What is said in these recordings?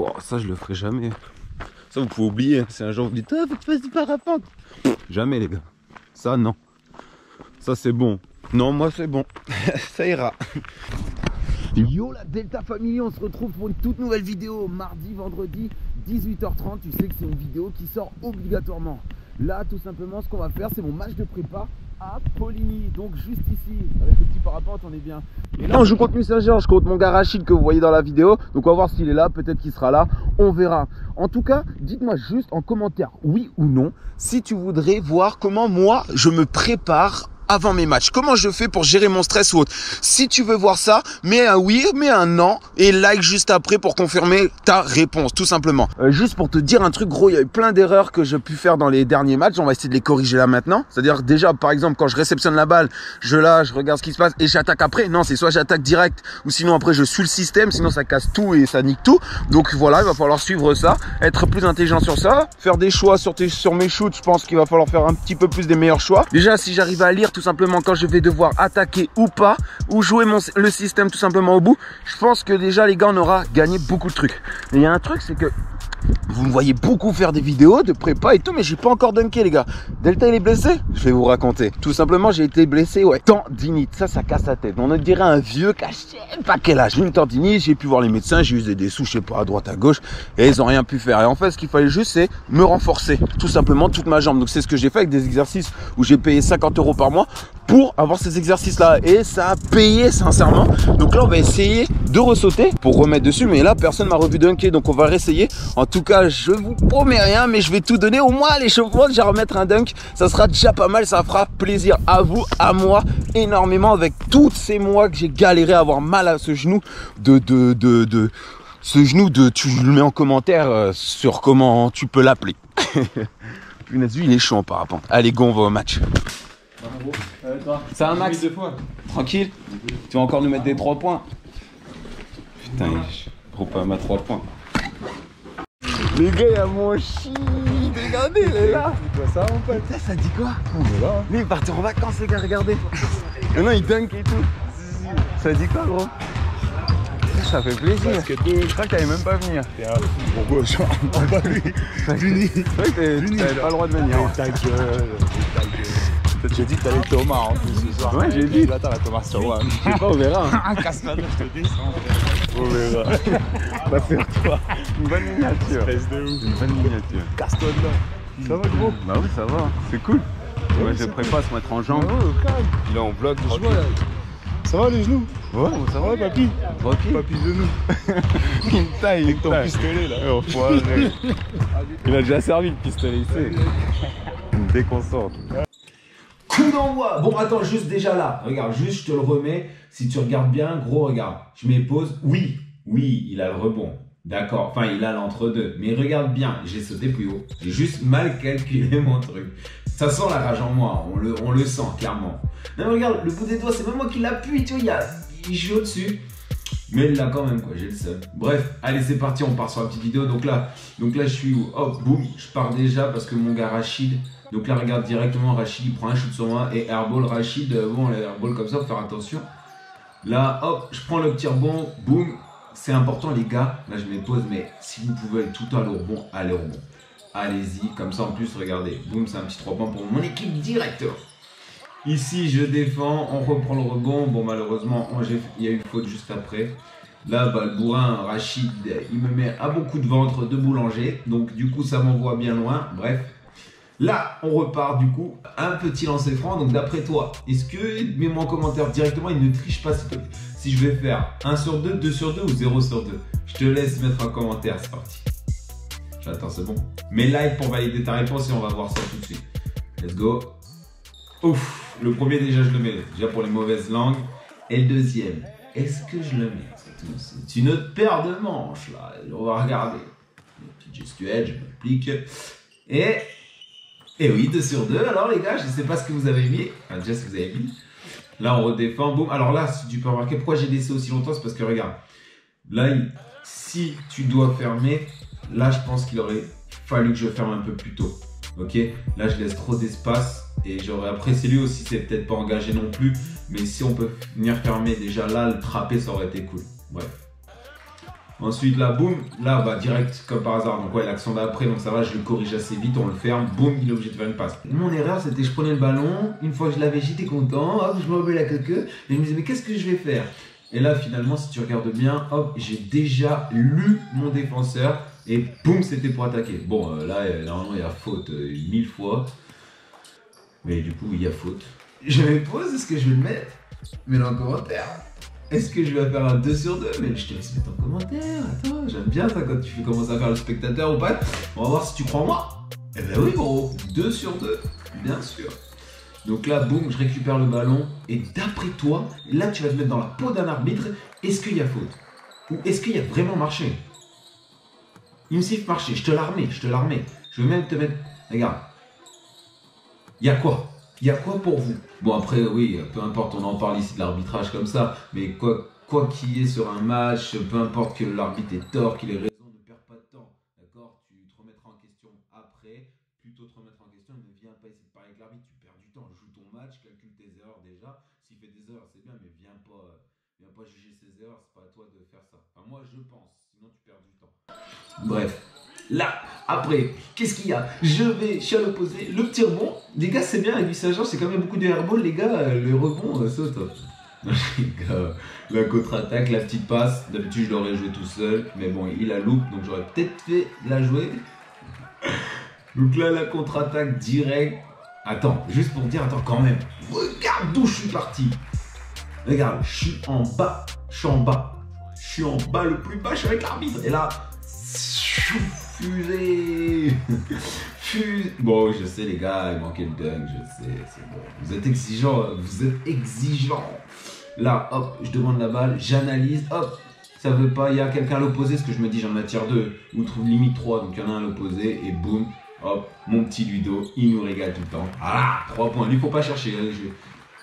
Wow, ça je le ferai jamais. Ça vous pouvez oublier, hein. Si un jour vous dites ah faut que tu fasses du parapente. Jamais les gars. Ça non. Ça c'est bon. Non moi c'est bon. Ça ira. Yo la Delta Family, on se retrouve pour une toute nouvelle vidéo mardi, vendredi, 18h30. Tu sais que c'est une vidéo qui sort obligatoirement. Là tout simplement ce qu'on va faire c'est mon match de prépa à Poligny, donc juste ici avec le petit parapente on est bien. Et là on joue contre Mussager, je compte mon gars Rachid que vous voyez dans la vidéo, donc on va voir s'il est là, peut-être qu'il sera là, on verra. En tout cas dites-moi juste en commentaire oui ou non si tu voudrais voir comment moi je me prépare avant mes matchs, comment je fais pour gérer mon stress ou autre. Si tu veux voir ça, mets un oui, mets un non et like juste après pour confirmer ta réponse, tout simplement. Juste pour te dire un truc gros, il y a eu plein d'erreurs que j'ai pu faire dans les derniers matchs, on va essayer de les corriger là maintenant. C'est-à-dire déjà par exemple quand je réceptionne la balle, je regarde ce qui se passe et j'attaque après. Non, c'est soit j'attaque direct ou sinon après je suis le système, sinon ça casse tout et ça nique tout. Donc voilà, il va falloir suivre ça, être plus intelligent sur ça, faire des choix sur mes shoots, je pense qu'il va falloir faire un petit peu plus des meilleurs choix. Déjà si j'arrive à lire tout simplement quand je vais devoir attaquer ou pas, ou jouer le système tout simplement au bout, je pense que déjà les gars on aura gagné beaucoup de trucs. Mais il y a un truc, c'est que vous me voyez beaucoup faire des vidéos de prépa et tout, mais j'ai pas encore dunké les gars. Delta il est blessé? Je vais vous raconter. Tout simplement j'ai été blessé, ouais. Tendinite, ça casse la tête. On dirait un vieux caché, pas quel âge. J'ai une tendinite, j'ai pu voir les médecins, j'ai usé des sous, je sais pas, à droite, à gauche, et ils ont rien pu faire. Et en fait ce qu'il fallait juste c'est me renforcer, tout simplement toute ma jambe. Donc c'est ce que j'ai fait avec des exercices où j'ai payé 50 € par mois pour avoir ces exercices là. Et ça a payé sincèrement. Donc là on va essayer de ressauter pour remettre dessus. Mais là personne m'a revu dunker, donc on va réessayer. En tout cas, je vous promets rien, mais je vais tout donner. Au moins, à l'échauffement, déjà remettre un dunk, ça sera déjà pas mal. Ça fera plaisir à vous, à moi, énormément. Avec tous ces mois que j'ai galéré à avoir mal à ce genou ce genou tu le mets en commentaire sur comment tu peux l'appeler. Punaise, lui, il est chaud en parapente. Allez, go, on va au match. Ça va, Max? Tranquille? Tu vas encore nous mettre des 3 points? Putain, je trouve pas ma 3 points. Les gars, il y a mon shit. Regardez, il est là. C'est quoi ça, mon pote? Ça dit quoi? On est là. Lui, il est parti en vacances, les gars, regardez. Maintenant, il dunk et tout. Ça dit quoi, gros? Ça fait plaisir. Je crois que t'allais même pas venir. Pourquoi ça? Pas lui. Juni. C'est vrai que t'avais pas le droit de venir. Ta gueule. J'ai dit que t'allais Thomas en plus ce soir. Ouais, j'ai dit. Là, t'as la Thomas sur moi. Je sais pas, on verra. Casse-la, je te descends. On verra. Bah, c'est toi. Une bonne miniature. Espèce de ouf. Une bonne miniature. Casse-toi de là. Ça va, gros? Bah oui, ça va. C'est cool. Ouais, je prépare à se mettre en jambe. Là, on bloque. Ça va les genoux? Ouais, ça va, papy. Tranquille. Papy genoux. Il me taille, Avec ton pistolet là. Il a déjà servi le pistolet, il sait. Il me déconcentre. Coup d'envoi. Bon, attends, juste déjà là. Regarde, juste je te le remets. Si tu regardes bien, gros, regarde. Je mets pause. Oui, il a le rebond. D'accord, enfin il a l'entre-deux. Mais regarde bien, j'ai sauté plus haut. J'ai juste mal calculé mon truc. Ça sent la rage en moi, on le sent clairement. Non, mais regarde, le bout des doigts, c'est même moi qui l'appuie, tu vois, il joue au-dessus. Mais il l'a quand même, quoi, j'ai le seum. Bref, allez, c'est parti, on part sur la petite vidéo. Donc là je suis où? Hop, boum, je pars déjà parce que mon gars Rachid. Donc là, regarde directement, Rachid, il prend un shoot sur moi et airball, Rachid, bon, les airball comme ça, faut faire attention. Là, hop, je prends le petit rebond, boum. C'est important, les gars. Là, je mets pause, mais si vous pouvez aller tout le temps aller au rebond, allez au rebond. Allez-y, comme ça en plus, regardez, boum, c'est un petit 3 points pour mon équipe directeur. Ici, je défends, on reprend le rebond. Bon, malheureusement, il y a eu faute juste après. Là, bah, le bourrin, Rachid, il me met à beaucoup de ventre de boulanger. Donc, du coup, ça m'envoie bien loin. Bref. Là, on repart du coup. Un petit lancer franc. Donc, d'après toi, est-ce que, mets-moi en commentaire directement, il ne triche pas s'il te plaît. Si je vais faire 1 sur 2, 2 sur 2 ou 0 sur 2. Je te laisse mettre en commentaire, c'est parti. J'attends, c'est bon. Mets like pour valider ta réponse et on va voir ça tout de suite. Let's go. Ouf, le premier déjà je le mets, déjà pour les mauvaises langues. Et le deuxième, est-ce que je le mets? C'est une autre paire de manches là, on va regarder. Une petite gestuelle, je m'applique. Et oui, 2 sur 2, alors les gars, je ne sais pas ce que vous avez mis. Enfin, déjà ce que vous avez mis. Là on redéfend, boum. Alors là, si tu peux remarquer pourquoi j'ai laissé aussi longtemps, c'est parce que regarde. Là, si tu dois fermer, là je pense qu'il aurait fallu que je ferme un peu plus tôt. Ok, là je laisse trop d'espace et j'aurais apprécié lui aussi, c'est peut-être pas engagé non plus, mais si on peut venir fermer déjà là, le trapper ça aurait été cool. Bref, Ensuite, là, boum, là, bah, direct, comme par hasard. Donc, ouais, l'action d'après, donc ça va, je le corrige assez vite, on le ferme, boum, il est obligé de faire une passe. Mon erreur, c'était je prenais le ballon, une fois que je l'avais, j'étais content, hop, je me remets la queue, et je me disais, mais qu'est-ce que je vais faire? Et là, finalement, si tu regardes bien, hop, j'ai déjà lu mon défenseur, et boum, c'était pour attaquer. Bon, là, normalement, il y a faute 1000 fois, mais du coup, il y a faute. Je me pose, est-ce que je vais le mettre? Mets-le en commentaire. Est-ce que je vais faire un 2 sur 2? Mais je te laisse mettre en commentaire. Attends, j'aime bien ça quand tu commences à faire le spectateur ou pas. On va voir si tu crois en moi. Eh ben oui, gros. 2 sur 2, bien sûr. Donc là, boum, je récupère le ballon. Et d'après toi, là, tu vas te mettre dans la peau d'un arbitre. Est-ce qu'il y a faute? Ou est-ce qu'il y a vraiment marché? Il me siffle marché. Je te la remets, je te la remets. Je vais même te mettre... Regarde. Il y a quoi? Il y a quoi pour vous? Bon après oui, peu importe, on en parle ici de l'arbitrage comme ça, mais quoi qu'il y ait sur un match, peu importe que l'arbitre ait tort, qu'il ait raison, ne perds pas de temps, d'accord? Tu te remettras en question après, plutôt te remettre en question, ne viens pas essayer de parler avec l'arbitre, tu perds du temps, joue ton match, calcule tes erreurs déjà, s'il fait des erreurs c'est bien, mais viens pas juger ses erreurs, c'est pas à toi de faire ça. Enfin moi je pense, sinon tu perds du temps. Bref. Là, après, qu'est-ce qu'il y a? Je suis à l'opposé, le petit rebond. Les gars, c'est bien, avec du Saint-Jean, c'est quand même beaucoup de airball, les gars, le rebond, c'est au top. Les gars, la contre-attaque, la petite passe, d'habitude je l'aurais joué tout seul, mais bon, il a loupé, donc j'aurais peut-être fait la jouer. Donc là, la contre-attaque directe. Attends, juste pour dire, attends, quand même, regarde d'où je suis parti. Regarde, je suis en bas, je suis en bas. Je suis en bas, le plus bas, je suis avec l'arbitre. Et là, fusée. Bon, je sais les gars, il manquait le dunk, je sais, c'est bon. Vous êtes exigeants, vous êtes exigeants. Là, hop, je demande la balle, j'analyse, hop, ça veut pas, il y a quelqu'un à l'opposé, parce que je me dis j'en attire 2, ou trouve limite 3, donc il y en a un à l'opposé, et boum, hop, mon petit Ludo, il nous régale tout le temps. Ah, 3 points, lui faut pas chercher, allez jouer.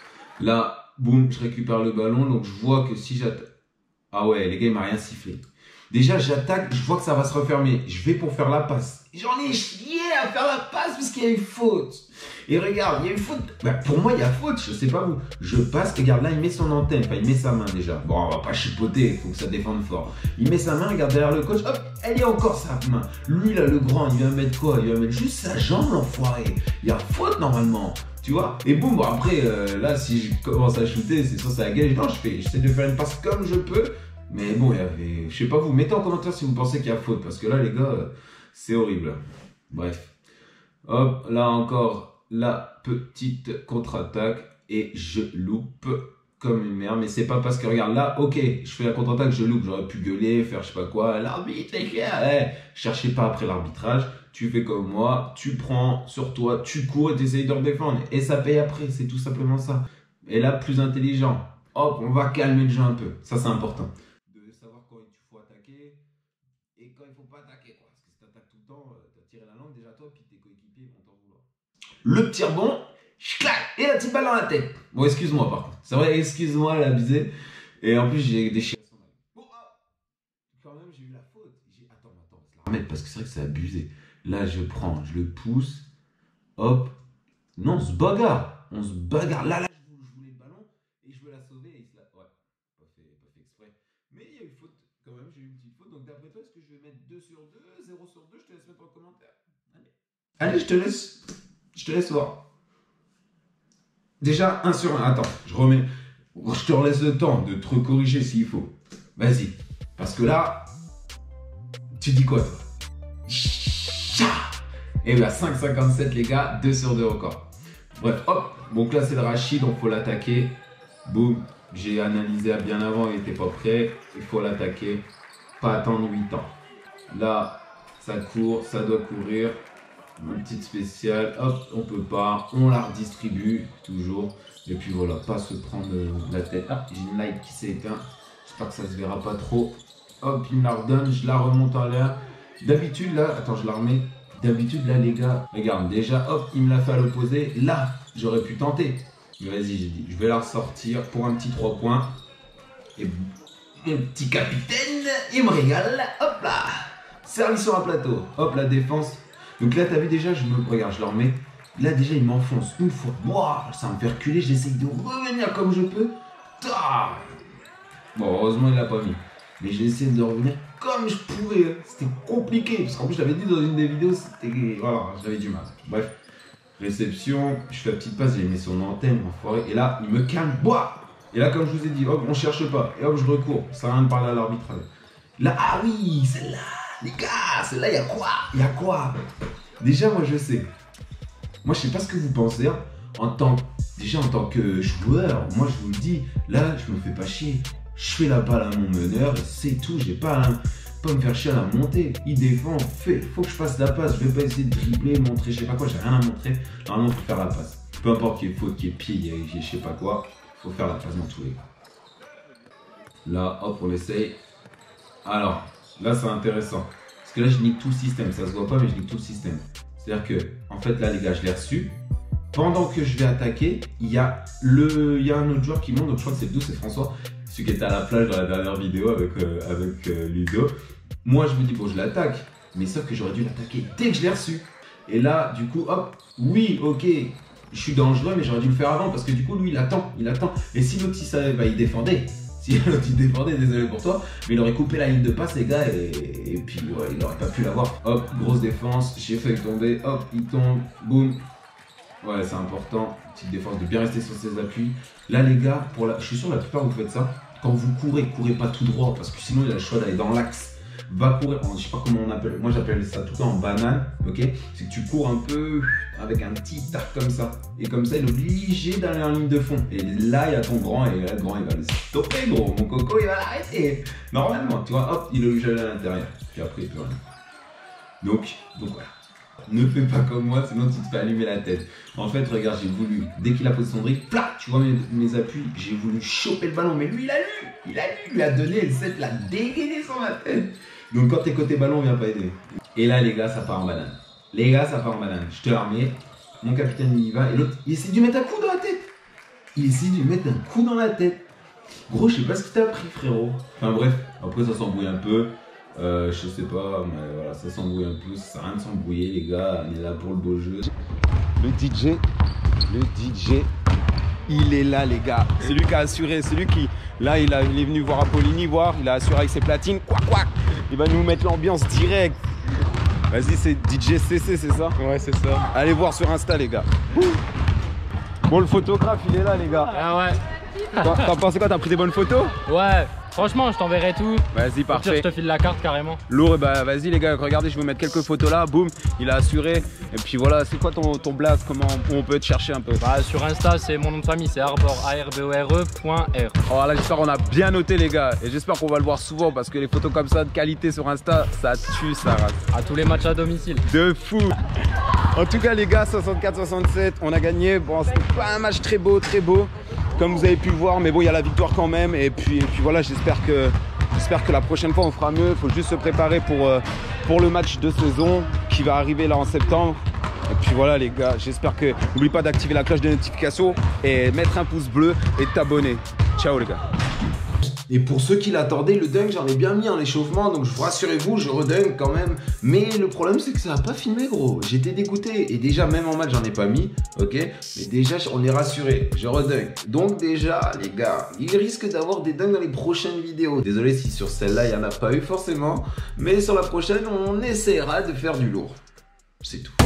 Là, boum, je récupère le ballon, donc je vois que si j'attaque... Ah ouais, les gars, il m'a rien sifflé. Déjà, j'attaque, je vois que ça va se refermer. Je vais pour faire la passe. J'en ai chié à faire la passe parce qu'il y a eu faute. Et regarde, il y a eu faute. Bah, pour moi, il y a faute, je sais pas vous. Je passe, regarde, là, il met son antenne. Enfin, il met sa main déjà. Bon, on va pas chipoter, il faut que ça défende fort. Il met sa main, regarde derrière le coach. Hop, elle est encore sa main. Lui, là, le grand, il va mettre quoi? Il va mettre juste sa jambe, l'enfoiré. Il y a faute normalement. Tu vois? Et boum, bon, après, là, si je commence à shooter, c'est sûr, ça a gagné. Non, j'essaie de faire une passe comme je peux. Mais bon, il y avait... Je sais pas vous, mettez en commentaire si vous pensez qu'il y a faute. Parce que là, les gars, c'est horrible. Bref. Hop, là encore, la petite contre-attaque. Et je loupe comme une merde. Mais c'est pas parce que, regarde, là, ok, je fais la contre-attaque, je loupe. J'aurais pu gueuler, faire je sais pas quoi. L'arbitre, les gars, cherchez pas après l'arbitrage. Tu fais comme moi, tu prends sur toi, tu cours et tu essayes de redéfendre. Et ça paye après, c'est tout simplement ça. Et là, plus intelligent. Hop, on va calmer le jeu un peu. Ça, c'est important. Savoir quand il faut attaquer et quand il faut pas attaquer, quoi. Parce que si tu attaques tout le temps, tu as tiré la langue déjà toi, puis tes coéquipiers vont t'en vouloir. Le petit rebond, et la petite balle dans la tête. Bon, excuse-moi par contre. C'est vrai, excuse-moi, elle a abusé. Et en plus, j'ai déchiré son œil. Bon, quand même, j'ai eu la faute. Attends, je vais la remettre parce que c'est vrai que c'est abusé. Là, je prends, je le pousse. Hop. Non, on se bagarre. On se bagarre. Là, je voulais le ballon et je veux la sauver. Et ouais, pas fait exprès. Mais il y a eu faute quand même, j'ai eu une petite faute. Donc d'après toi, est-ce que je vais mettre 2 sur 2, 0 sur 2? Je te laisse mettre en commentaire. Allez, je te laisse voir. Déjà, 1 sur 1. Attends, je remets. Je te laisse le temps de te corriger s'il faut. Vas-y. Parce que là, tu dis quoi toi? Et bien 5,57 les gars, 2 sur 2 encore. Bref, hop. Donc là, c'est le Rachid, donc il faut l'attaquer. Boum. J'ai analysé bien avant, il n'était pas prêt. Il faut l'attaquer. Pas attendre 8 ans. Là, ça court, ça doit courir. Une petite spéciale. Hop, on peut pas. On la redistribue toujours. Et puis voilà, pas se prendre la tête. Ah, j'ai une light qui s'est éteinte. J'espère que ça se verra pas trop. Hop, il me la redonne. Je la remonte en l'air. D'habitude, là, attends, je la remets. D'habitude, là, les gars, regarde, déjà, hop, il me l'a fait à l'opposé. Là, j'aurais pu tenter. Mais vas-y, j'ai dit, je vais la ressortir pour un petit 3 points. Et mon petit capitaine, il me régale. Hop là, service sur un plateau. Hop, la défense. Donc là, t'as vu déjà, regarde, je le remets. Là, déjà, il m'enfonce une fois. Wow, ça me fait reculer. J'essaye de revenir comme je peux. Ta. Bon, heureusement, il l'a pas mis. Mais j'ai essayé de revenir comme je pouvais. C'était compliqué. Parce qu'en plus, je l'avais dit dans une des vidéos, c'était. Voilà, j'avais du mal. Bref. Réception, je fais la petite passe, j'ai mis son antenne, enfoiré. Et là, il me calme. Boah. Et là, comme je vous ai dit, hop, on cherche pas. Et hop, je recours. Ça sert à rien de parler à l'arbitre. Là, ah oui, celle-là. Les gars, celle-là, il y a quoi? Il y a quoi? Déjà, moi, je sais. Moi, je sais pas ce que vous pensez. Hein. Déjà, en tant que joueur, moi, je vous le dis, là, je me fais pas chier. Je fais la balle à mon meneur et c'est tout. J'ai pas à me faire chier à la montée. Il défend, faut que je fasse la passe. Je vais pas essayer de dribbler, montrer, je sais pas quoi. J'ai rien à montrer. Normalement, faut faire la passe. Peu importe qu'il y ait faute, qu'il y ait pied, qu'il y ait je sais pas quoi. Faut faire la passe dans tous les cas. Là, hop, on essaye. Alors, là, c'est intéressant. Parce que là, je nique tout le système. Ça se voit pas, mais je nique tout le système. C'est-à-dire que, en fait, là, les gars, je l'ai reçu. Pendant que je vais attaquer, il y a un autre joueur qui monte. Donc, je crois que c'est d'où, c'est François. Celui qui était à la plage dans la dernière vidéo avec Ludo. Moi, je me dis, bon, je l'attaque. Mais sauf que j'aurais dû l'attaquer dès que je l'ai reçu. Et là, du coup, hop, oui, ok. Je suis dangereux, mais j'aurais dû le faire avant. Parce que du coup, lui, il attend. Et si l'autre, il savait, bah, il défendait. Si l'autre il défendait, désolé pour toi, mais il aurait coupé la ligne de passe, les gars, et puis ouais, il n'aurait pas pu l'avoir. Hop, grosse défense, j'ai failli tomber, hop, il tombe, boum. Ouais, c'est important, petite défense, de bien rester sur ses appuis. Là, les gars, je suis sûr la plupart vous faites ça. Quand vous courez pas tout droit, parce que sinon il a le choix d'aller dans l'axe. Va courir, je sais pas comment on appelle, moi j'appelle ça tout le temps en banane, ok? C'est que tu cours un peu avec un petit tac comme ça. Et comme ça, il est obligé d'aller en ligne de fond. Et là, il y a ton grand, et là, le grand, il va le stopper, gros. Mon coco, il va l'arrêter. Normalement, tu vois, hop, il est obligé d'aller à l'intérieur. Puis après, il peut rien. Donc voilà. Ne fais pas comme moi, sinon tu te fais allumer la tête. En fait, regarde, j'ai voulu, dès qu'il a posé son dribble, plac, tu vois mes appuis, j'ai voulu choper le ballon. Mais lui, il lui a donné le set, l'a dégainé sur ma tête. Donc quand t'es côté ballon, on vient pas aider. Et là, les gars, ça part en banane. Je te la remets. Mon capitaine, il y va. Et l'autre, il essaie de lui mettre un coup dans la tête. Gros, je sais pas ce que t'as pris, frérot. Enfin bref, après ça s'embrouille un peu. Je sais pas, mais voilà, ça s'embrouille un peu. Ça sert à rien de s'embrouiller, les gars. On est là pour le beau jeu. Le DJ, il est là, les gars. C'est lui qui a assuré. C'est lui qui, là, il est venu voir Apollini, il a assuré avec ses platines. Quoi. Il va nous mettre l'ambiance direct. Vas-y, c'est DJ CC, c'est ça? Ouais, c'est ça. Allez voir sur Insta, les gars. Bon, le photographe, il est là, les gars. Ah ouais. T'en pensais quoi? T'as pris des bonnes photos? Ouais, franchement, je t'enverrai tout. Vas-y, parfait. Je te file la carte carrément. Lourd, bah vas-y, les gars, regardez, je vais vous mettre quelques photos là. Boum, il a assuré. Et puis voilà, c'est quoi ton blaze? Comment on peut te chercher un peu? Bah, sur Insta, c'est mon nom de famille, c'est arbore, arbore.r. Oh là, j'espère qu'on a bien noté, les gars. Et j'espère qu'on va le voir souvent parce que les photos comme ça de qualité sur Insta, ça tue, ça rate. À tous les matchs à domicile. De fou. En tout cas, les gars, 64-67, on a gagné. Bon, c'était pas un match très beau, comme vous avez pu le voir, mais bon, il y a la victoire quand même. Et puis voilà, j'espère que la prochaine fois on fera mieux. Il faut juste se préparer pour le match de saison qui va arriver là en septembre. Et puis voilà, les gars, j'espère que n'oublie pas d'activer la cloche de notification et mettre un pouce bleu et de t'abonner. Ciao, les gars. Et pour ceux qui l'attendaient, le dunk, j'en ai bien mis en échauffement, donc rassurez-vous, je redunk quand même. Mais le problème, c'est que ça n'a pas filmé, gros. J'étais dégoûté. Et déjà, même en match, j'en ai pas mis, ok? Mais déjà, on est rassuré. Je redunk. Donc déjà, les gars, il risque d'avoir des dunks dans les prochaines vidéos. Désolé si sur celle-là, il n'y en a pas eu forcément. Mais sur la prochaine, on essaiera de faire du lourd. C'est tout.